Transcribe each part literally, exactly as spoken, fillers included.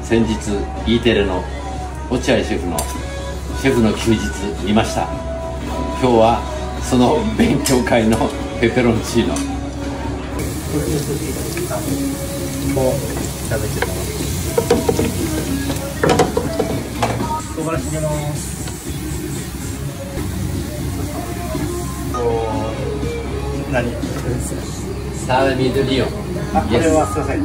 先日 E テレの落合シェフのシェフの休日見ました。今日はその勉強会のペペロンチーノもう食べてた唐辛子入れます。何サーベミドリオン。 あ、これはすいません。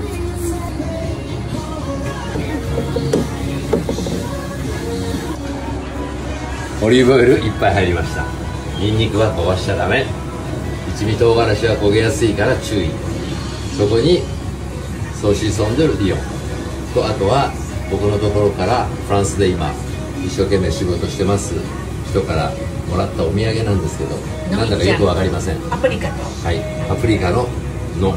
オリーブオイルいっぱい入りました。ニンニクは飛ばしちゃダメ。一味唐辛子は焦げやすいから注意。そこにソーシソン・ドゥ・リオンと、あとは僕のところからフランスで今一生懸命仕事してます人からもらったお土産なんですけど、なんだかよくわかりません。 パプリカと、 はい、パプリカのの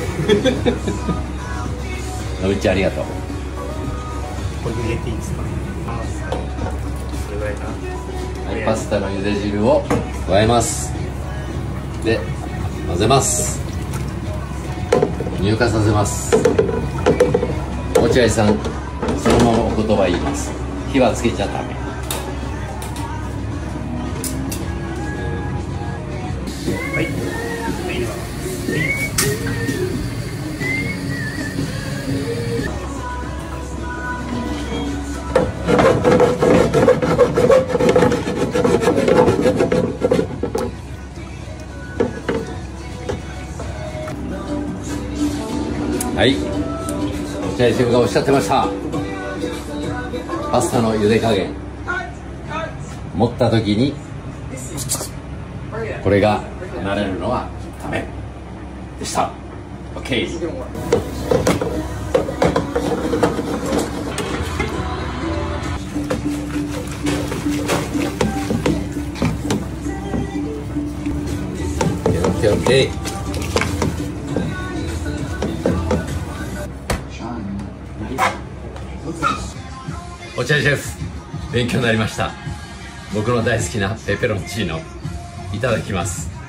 のうちありがとう。 これ入れていいですか。これぐらいかな。 はい、パスタの茹で汁を加えます。で混ぜます。乳化させます。落合さん、そのままお言葉言います。火はつけちゃダメ。 はい、入れます。 はい、落合シェフがおっしゃってました。パスタの茹で加減、持った時にこれが離れるのはダメでした。 OK。 OK。落合シェフ、勉強になりました。僕の大好きなペペロンチーノいただきます。